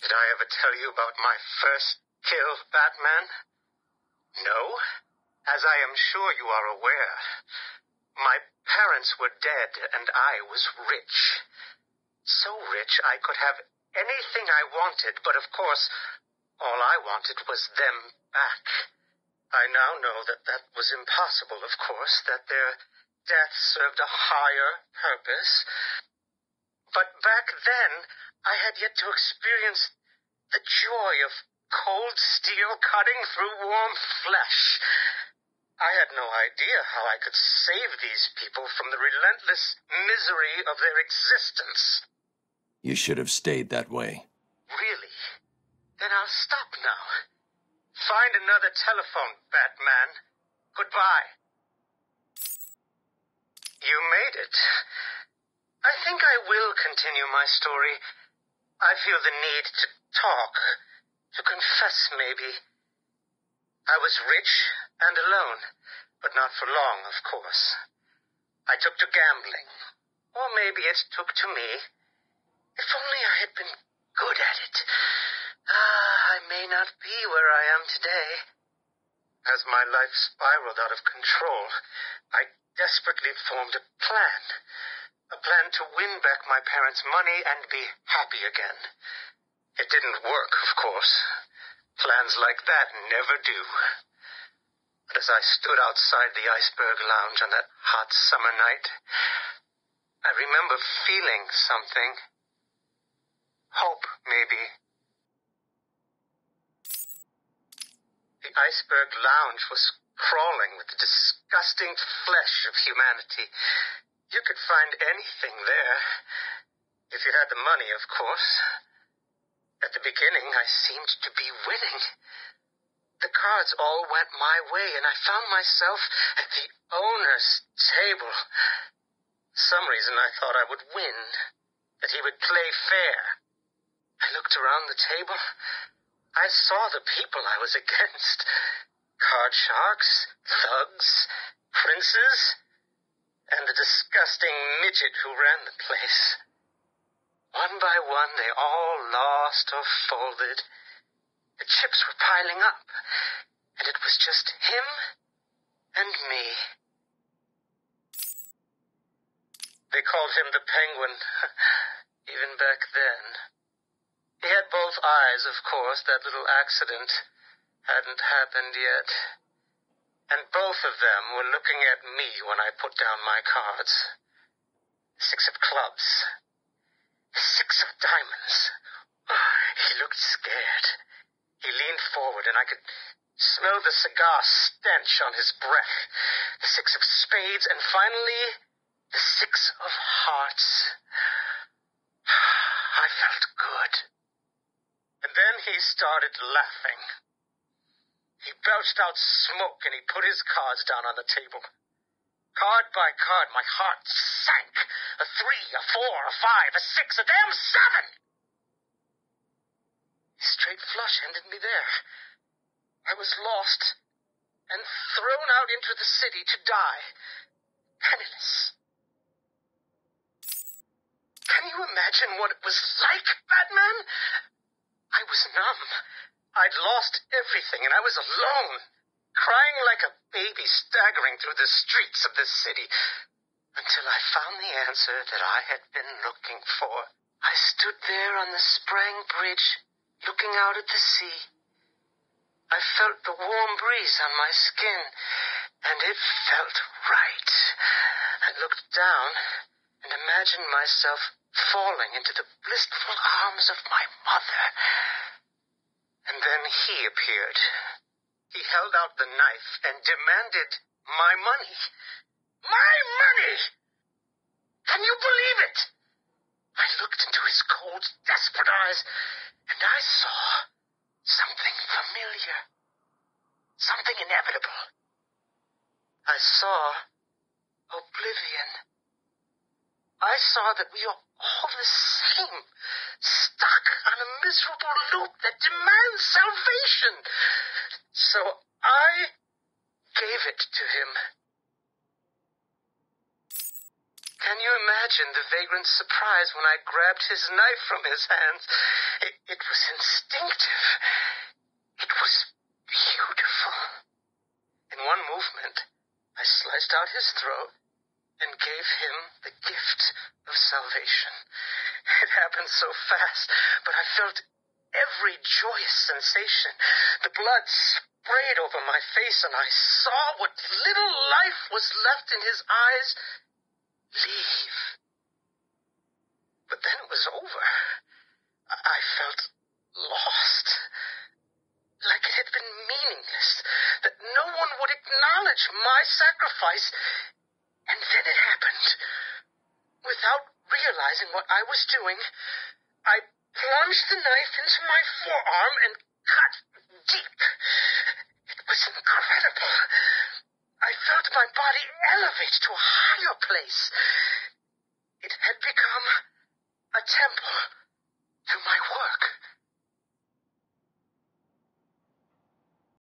Did I ever tell you about my first kill, Batman? No? As I am sure you are aware, my parents were dead and I was rich. So rich I could have anything I wanted, but of course, all I wanted was them back. I now know that that was impossible, of course, that their death served a higher purpose. But back then, I had yet to experience the joy of cold steel cutting through warm flesh. I had no idea how I could save these people from the relentless misery of their existence. You should have stayed that way. Really? Then I'll stop now. Find another telephone, Batman. Goodbye. You made it. I think I will continue my story. I feel the need to talk, to confess maybe. I was rich and alone, but not for long, of course. I took to gambling, or maybe it took to me. If only I had been good at it. I may not be where I am today. As my life spiraled out of control, I desperately formed a plan. A plan to win back my parents' money and be happy again. It didn't work, of course. Plans like that never do. But as I stood outside the Iceberg Lounge on that hot summer night, I remember feeling something. Hope, maybe. The Iceberg Lounge was crawling with the disgusting flesh of humanity. You could find anything there. If you had the money, of course. At the beginning, I seemed to be winning. The cards all went my way, and I found myself at the owner's table. For some reason, I thought I would win, that he would play fair. I looked around the table. I saw the people I was against. Card sharks, thugs, princes, and the disgusting midget who ran the place. One by one, they all lost or folded. The chips were piling up, and it was just him and me. They called him the Penguin, even back then. He had both eyes, of course. That little accident hadn't happened yet. And both of them were looking at me when I put down my cards. 6 of clubs. 6 of diamonds. He looked scared. He leaned forward, and I could smell the cigar stench on his breath. The 6 of spades, and finally, the 6 of hearts. I felt good. And then he started laughing. He belched out smoke, and he put his cards down on the table. Card by card, my heart sank. A 3, a 4, a 5, a 6, a damn 7! Straight flush ended me there. I was lost and thrown out into the city to die, penniless. Can you imagine what it was like, Batman? I was numb. I'd lost everything, and I was alone, crying like a baby staggering through the streets of this city, until I found the answer that I had been looking for. I stood there on the Sprang Bridge, looking out at the sea. I felt the warm breeze on my skin, and it felt right. I looked down and imagined myself falling into the blissful arms of my mother. And then he appeared. He held out the knife and demanded my money. My money! Can you believe it? I looked into his cold, desperate eyes, and I saw something familiar. Something inevitable. I saw oblivion. I saw that we are all the same, stuck on a miserable loop that demands salvation. So I gave it to him. Can you imagine the vagrant's surprise when I grabbed his knife from his hands? It was instinctive. It was beautiful. In one movement, I sliced out his throat and gave him the gift of salvation. It happened so fast, but I felt every joyous sensation. The blood sprayed over my face, and I saw what little life was left in his eyes leave. But then it was over. I felt lost, like it had been meaningless, that no one would acknowledge my sacrifice. And then it happened. Without realizing what I was doing, I plunged the knife into my forearm and cut deep. It was incredible. I felt my body elevate to a higher place. It had become a temple to my work.